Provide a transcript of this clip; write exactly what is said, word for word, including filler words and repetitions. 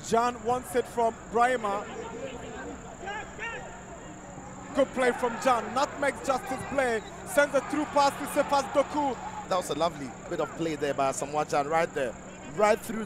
Gyan wants it from Brahima. Good play from Gyan. Nutmegs Justice play. Sends a through pass to Sefas Doku. That was a lovely bit of play there by Asamoah Gyan right there. Right through